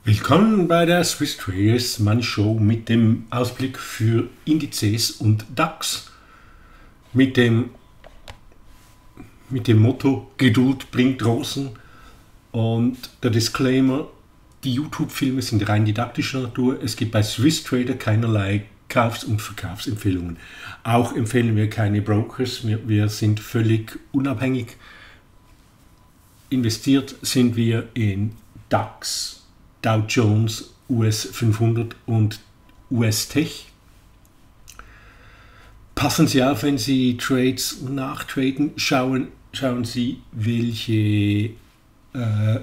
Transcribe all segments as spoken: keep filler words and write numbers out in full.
Willkommen bei der Swiss Traders Money Show mit dem Ausblick für Indizes und DAX. Mit dem, mit dem Motto Geduld bringt Rosen und der Disclaimer: Die YouTube-Filme sind rein didaktischer Natur. Es gibt bei Swiss Trader keinerlei Kaufs- und Verkaufsempfehlungen. Auch empfehlen wir keine Brokers. Wir, wir sind völlig unabhängig. Investiert sind wir in DAX, Dow Jones, U S fünfhundert und U S Tech. Passen Sie auf, wenn Sie Trades nachtraden, schauen, schauen Sie, welche, äh,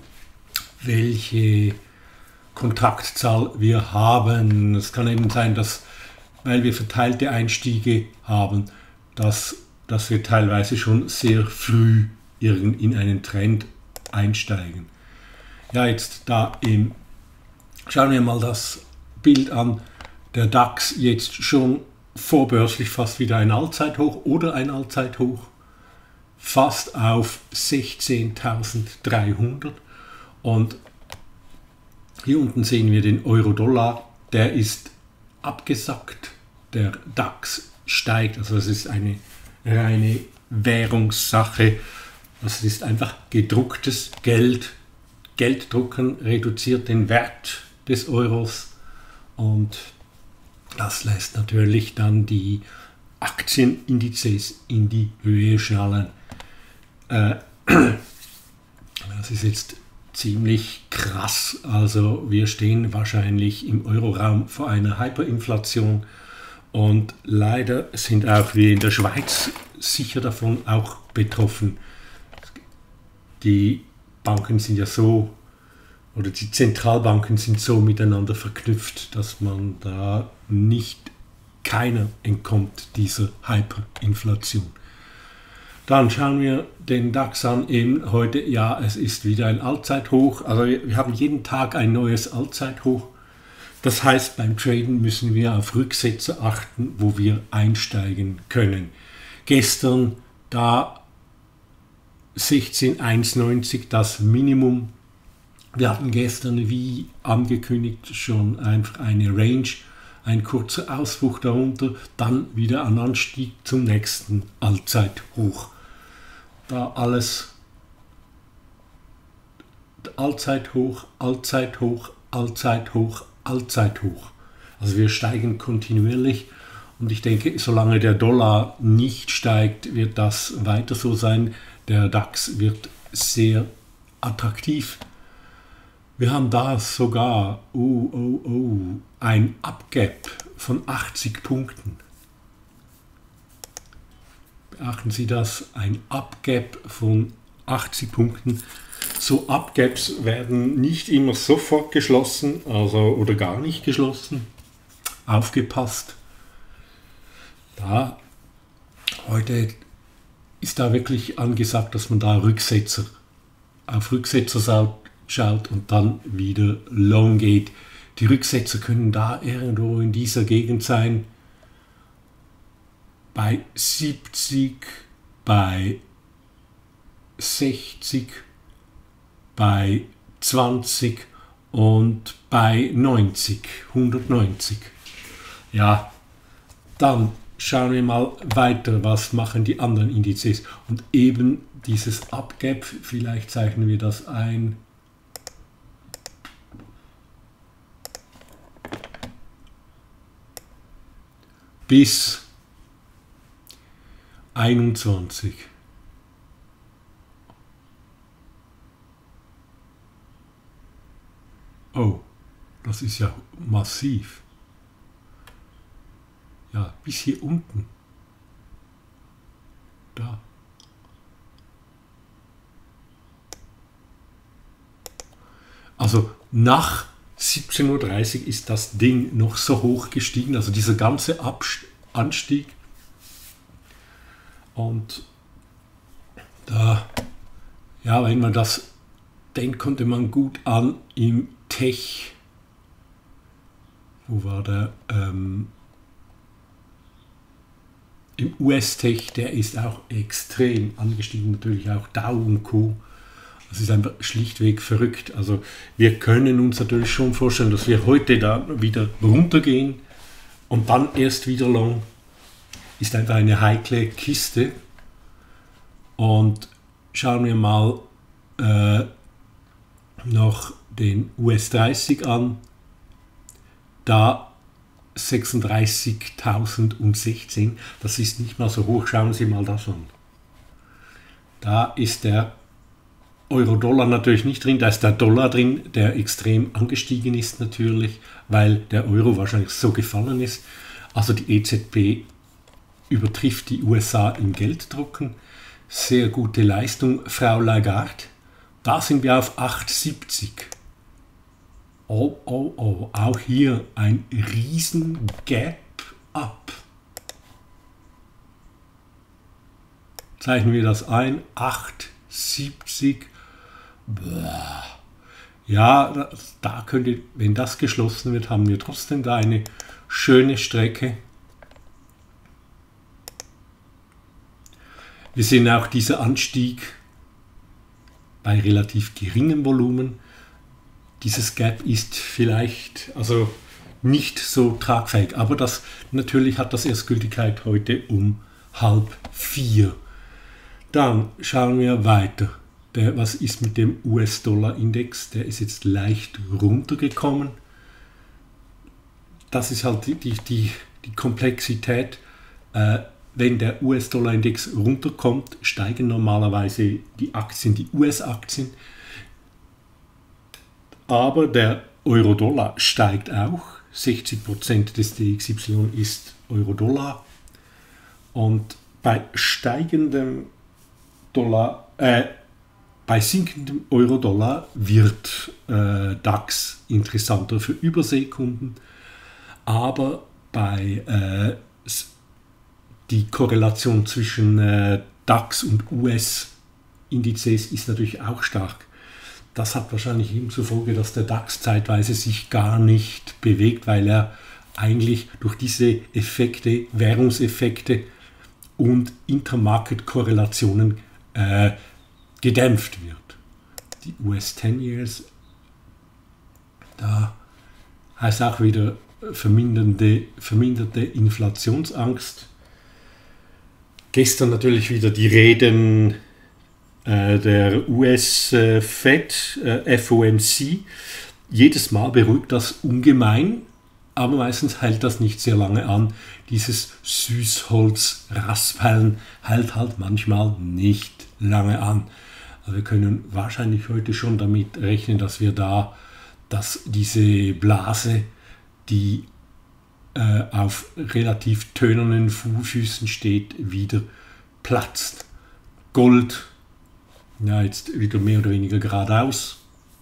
welche Kontraktzahl wir haben. Es kann eben sein, dass, weil wir verteilte Einstiege haben, dass, dass wir teilweise schon sehr früh in einen Trend einsteigen. Ja, jetzt da im, schauen wir mal das Bild an. Der DAX jetzt schon vorbörslich fast wieder ein Allzeithoch oder ein Allzeithoch, fast auf sechzehntausenddreihundert. Und hier unten sehen wir den Euro-Dollar, der ist abgesackt. Der DAX steigt, also das ist eine reine Währungssache. Das ist einfach gedrucktes Geld. Gelddrucken reduziert den Wert des Euros und das lässt natürlich dann die Aktienindizes in die Höhe schnallen. Äh, das ist jetzt ziemlich krass. Also wir stehen wahrscheinlich im Euroraum vor einer Hyperinflation und leider sind auch wir in der Schweiz sicher davon auch betroffen. Die Banken sind ja so, oder die Zentralbanken sind so miteinander verknüpft, dass man da nicht, keiner entkommt dieser Hyperinflation. Dann schauen wir den DAX an, eben heute, ja, es ist wieder ein Allzeithoch, also wir haben jeden Tag ein neues Allzeithoch. Das heißt, beim Traden müssen wir auf Rücksetzer achten, wo wir einsteigen können. Gestern, da sechzehn Komma neunzig das Minimum. Wir hatten gestern, wie angekündigt, schon einfach eine Range, ein kurzer Ausbruch darunter, dann wieder ein Anstieg zum nächsten Allzeithoch. Da alles Allzeithoch, Allzeithoch, Allzeithoch, Allzeithoch. Also wir steigen kontinuierlich. Und ich denke, solange der Dollar nicht steigt, wird das weiter so sein. Der DAX wird sehr attraktiv. Wir haben da sogar oh, oh, oh, ein Upgap von achtzig Punkten. Beachten Sie das, ein Upgap von achtzig Punkten. So Upgaps werden nicht immer sofort geschlossen, also oder gar nicht geschlossen. Aufgepasst. Da heute ist da wirklich angesagt, dass man da Rücksetzer auf Rücksetzer schaut und dann wieder long geht. Die Rücksetzer können da irgendwo in dieser Gegend sein, bei siebzig, bei sechzig, bei zwanzig und bei neunzig, hundertneunzig. Ja, dann schauen wir mal weiter, was machen die anderen Indizes. Und eben dieses Upgap, vielleicht zeichnen wir das ein. Bis einundzwanzig. Oh, das ist ja massiv. Ja, bis hier unten. Da. Also nach siebzehn Uhr dreißig ist das Ding noch so hoch gestiegen, also dieser ganze Abst- Anstieg. Und da, ja, wenn man das, den konnte man gut an im Tech. Wo war der? Ähm, Im U S Tech, der ist auch extrem angestiegen, natürlich auch Dow und Co. Das ist einfach schlichtweg verrückt. Also wir können uns natürlich schon vorstellen, dass wir heute da wieder runtergehen und dann erst wieder long. Ist einfach eine heikle Kiste. Und schauen wir mal äh, noch den U S dreißig an. Da sechsunddreißigtausendsechzehn, das ist nicht mal so hoch. Schauen Sie mal das an. Da ist der Euro-Dollar natürlich nicht drin, da ist der Dollar drin, der extrem angestiegen ist natürlich, weil der Euro wahrscheinlich so gefallen ist. Also die E Z B übertrifft die U S A im Gelddrucken. Sehr gute Leistung, Frau Lagarde. Da sind wir auf acht Komma siebzig. Oh, oh, oh, auch hier ein riesen Gap up. Zeichnen wir das ein, acht Komma siebzig. Ja, da könnte, wenn das geschlossen wird, haben wir trotzdem da eine schöne Strecke. Wir sehen auch dieser Anstieg bei relativ geringem Volumen. Dieses Gap ist vielleicht also nicht so tragfähig, aber das natürlich hat das erst Gültigkeit heute um halb vier. Dann schauen wir weiter. Der, was ist mit dem U S-Dollar-Index? Der ist jetzt leicht runtergekommen. Das ist halt die, die, die, die Komplexität. Äh, wenn der U S-Dollar-Index runterkommt, steigen normalerweise die Aktien, die U S-Aktien. Aber der Euro-Dollar steigt auch. sechzig Prozent des D X Y ist Euro-Dollar. Und bei steigendem Dollar, äh, bei sinkendem Euro-Dollar wird äh, DAX interessanter für Überseekunden, aber bei äh, die Korrelation zwischen äh, DAX und U S-Indizes ist natürlich auch stark. Das hat wahrscheinlich eben zur Folge, dass der DAX zeitweise sich gar nicht bewegt, weil er eigentlich durch diese Effekte, Währungseffekte und Intermarket-Korrelationen äh, gedämpft wird. Die U S zehn Years, da heißt auch wieder vermindernde, verminderte Inflationsangst. Gestern natürlich wieder die Reden äh, der U S-Fed, äh, F O M C. Jedes Mal beruhigt das ungemein, aber meistens hält das nicht sehr lange an. Dieses Süßholz-Raspeln hält halt manchmal nicht lange an. Also wir können wahrscheinlich heute schon damit rechnen, dass wir da, dass diese Blase, die äh, auf relativ tönernen Füßen steht, wieder platzt. Gold, ja, jetzt wieder mehr oder weniger geradeaus.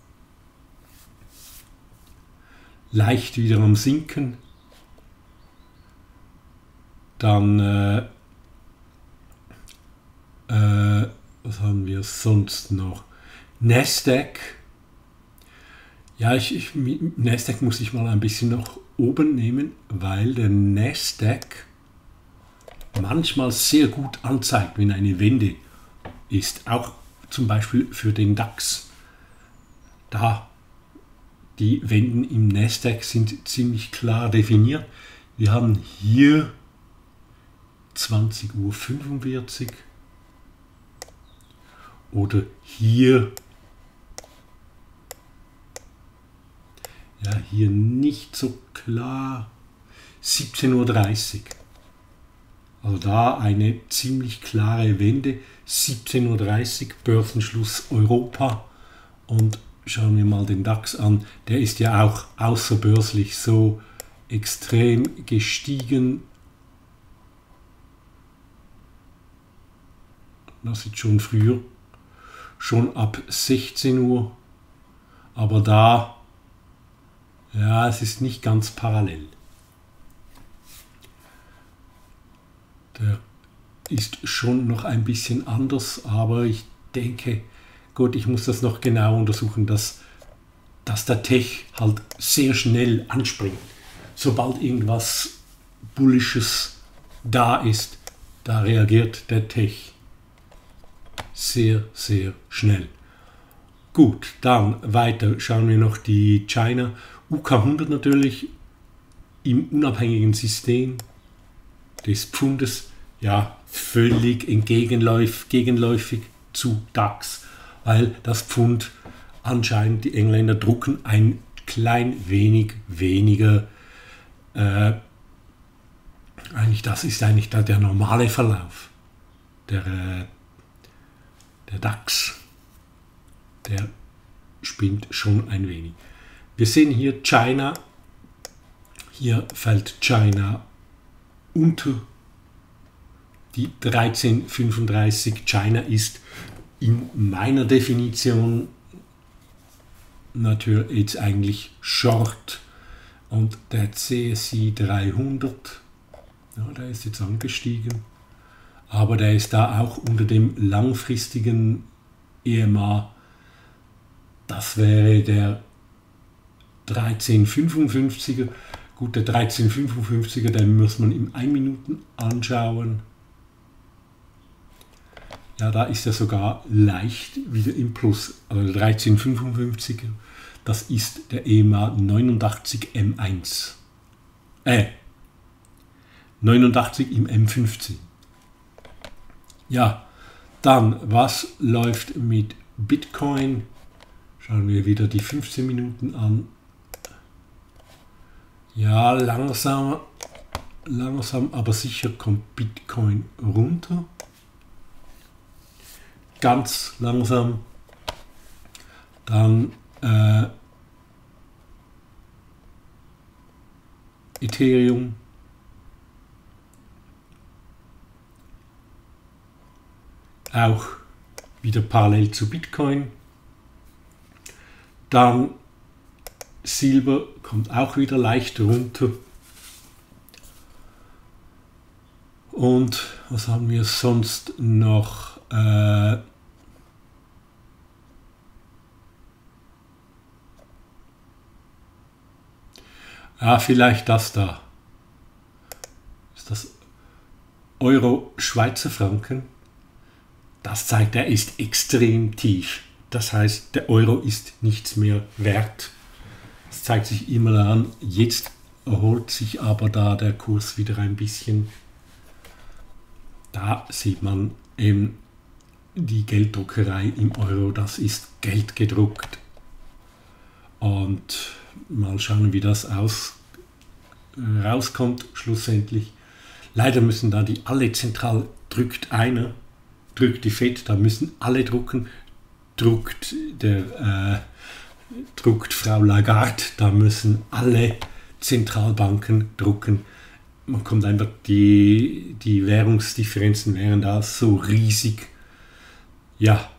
Leicht wieder am Sinken. Dann, äh, äh, was haben wir sonst noch? Nasdaq. Ja, ich, ich, Nasdaq muss ich mal ein bisschen nach oben nehmen, weil der Nasdaq manchmal sehr gut anzeigt, wenn eine Wende ist. Auch zum Beispiel für den DAX. Da die Wenden im Nasdaq sind ziemlich klar definiert. Wir haben hier zwanzig Uhr fünfundvierzig oder hier, ja, hier nicht so klar, siebzehn Uhr dreißig. Also da eine ziemlich klare Wende, siebzehn Uhr dreißig, Börsenschluss Europa. Und schauen wir mal den DAX an, der ist ja auch außerbörslich so extrem gestiegen. Das ist schon früher, schon ab sechzehn Uhr, aber da, ja, es ist nicht ganz parallel. Der ist schon noch ein bisschen anders, aber ich denke, gut, ich muss das noch genau untersuchen, dass, dass der Tech halt sehr schnell anspringt. Sobald irgendwas Bullisches da ist, da reagiert der Tech sehr, sehr schnell. Gut, dann weiter schauen wir noch die China U K hundert natürlich im unabhängigen System des Pfundes, ja, völlig entgegenläuf, gegenläufig zu DAX, weil das Pfund anscheinend, die Engländer drucken ein klein wenig weniger. Äh, eigentlich das ist eigentlich da der normale Verlauf. Der, äh, der DAX, der spinnt schon ein wenig. Wir sehen hier China, hier fällt China unter die dreizehn Komma fünfunddreißig. China ist in meiner Definition natürlich jetzt eigentlich Short, und der C S I dreihundert, ja, der ist jetzt angestiegen, aber der ist da auch unter dem langfristigen E M A. Das wäre der dreizehn Komma fünfundfünfziger. Gut, der dreizehn Komma fünfundfünfziger, den muss man im ein Minuten anschauen. Ja, da ist er sogar leicht wieder im Plus. Also der dreizehn Komma fünfundfünfziger, das ist der E M A neunundachtzig M eins. Äh, neunundachtzig im M fünfzehn. Ja, dann, was läuft mit Bitcoin? Schauen wir wieder die fünfzehn Minuten an. Ja, langsam, langsam, aber sicher kommt Bitcoin runter. Ganz langsam. Dann äh, Ethereum. Auch wieder parallel zu Bitcoin. Dann Silber kommt auch wieder leicht runter. Und was haben wir sonst noch? Äh, ja, vielleicht das da. Ist das Euro Schweizer Franken? Das zeigt, er ist extrem tief. Das heißt, der Euro ist nichts mehr wert. Das zeigt sich immer an. Jetzt erholt sich aber da der Kurs wieder ein bisschen. Da sieht man eben die Gelddruckerei im Euro. Das ist Geld gedruckt. Und mal schauen, wie das aus, äh, rauskommt schlussendlich. Leider müssen da die alle zentral, drückt einer, drückt die Fed, da müssen alle drucken, druckt der äh, druckt Frau Lagarde, da müssen alle Zentralbanken drucken. Man kommt einfach, die, die Währungsdifferenzen wären da so riesig. Ja.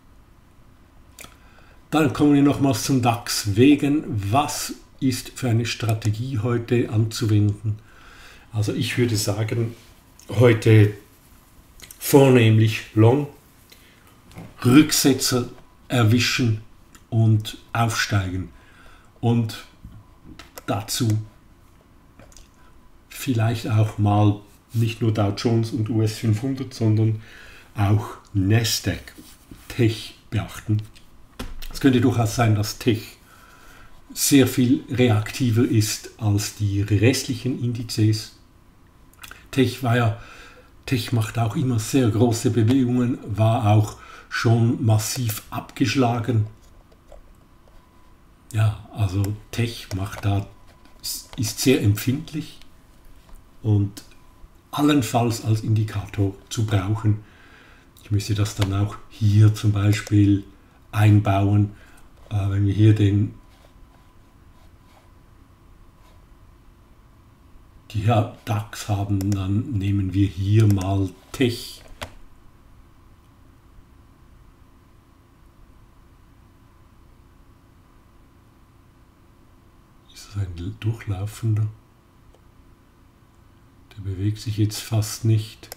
Dann kommen wir nochmals zum DAX. Wegen, was ist für eine Strategie heute anzuwenden? Also ich würde sagen, heute vornehmlich Long, Rücksetzer erwischen und aufsteigen. Und dazu vielleicht auch mal nicht nur Dow Jones und U S fünfhundert, sondern auch Nasdaq, Tech beachten. Es könnte durchaus sein, dass Tech sehr viel reaktiver ist als die restlichen Indizes. Tech war ja, Tech macht auch immer sehr große Bewegungen, war auch schon massiv abgeschlagen. Ja, also Tech macht da, ist sehr empfindlich und allenfalls als Indikator zu brauchen. Ich müsste das dann auch hier zum Beispiel einbauen, äh, wenn wir hier den die hier DAX haben, dann nehmen wir hier mal Tech. Ist das ein durchlaufender? Der bewegt sich jetzt fast nicht.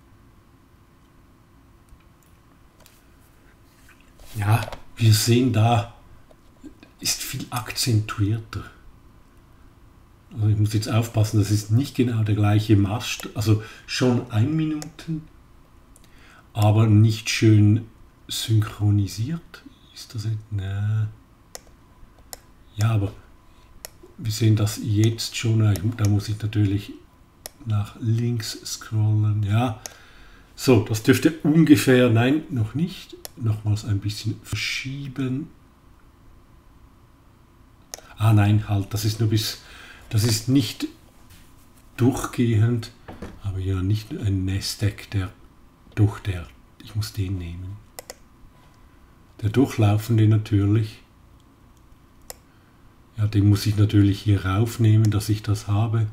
Ja, wir sehen da, ist viel akzentuierter. Also ich muss jetzt aufpassen, das ist nicht genau der gleiche Maßstab, also schon ein Minuten, aber nicht schön synchronisiert. Ist das nicht? Ne. Ja, aber wir sehen das jetzt schon. Da muss ich natürlich nach links scrollen. Ja, so, das dürfte ungefähr, nein, noch nicht. Nochmals ein bisschen verschieben. Ah nein, halt, das ist nur bis, das ist nicht durchgehend, aber ja, nicht ein Nasdaq, der durch der, ich muss den nehmen. Der durchlaufende natürlich. Ja, den muss ich natürlich hier raufnehmen, dass ich das habe.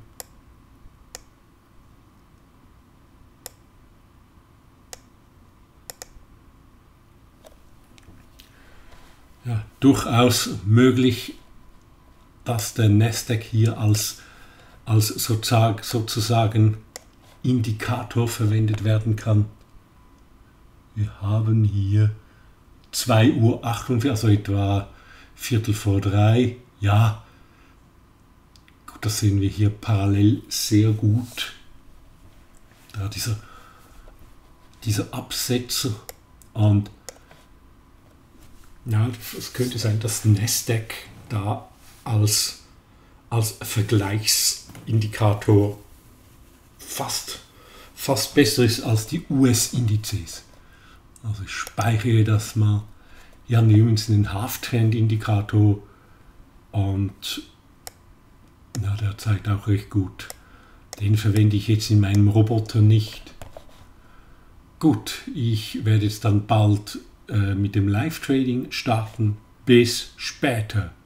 Ja, durchaus möglich, dass der Nasdaq hier als, als sozusagen Indikator verwendet werden kann. Wir haben hier zwei Uhr achtundvierzig, also etwa Viertel vor drei. Ja, gut, das sehen wir hier parallel sehr gut. Da dieser, dieser Absetzer und ja, es könnte sein, dass Nasdaq da als, als Vergleichsindikator fast, fast besser ist als die U S-Indizes. Also ich speichere das mal. Hier haben wir übrigens den Half-Trend-Indikator und ja, der zeigt auch recht gut. Den verwende ich jetzt in meinem Roboter nicht. Gut, ich werde jetzt dann bald äh, mit dem Live-Trading starten. Bis später.